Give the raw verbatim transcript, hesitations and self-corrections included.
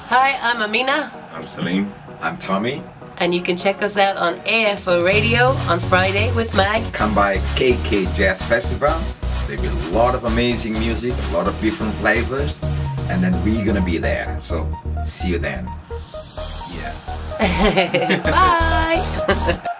Hi, I'm Amina. I'm Salim. I'm Tommy. And you can check us out on A F O Radio on Friday with Mag. Come by K K Jazz Festival. There'll be a lot of amazing music, a lot of different flavors, and then we're gonna be there. So see you then. Yes. Bye.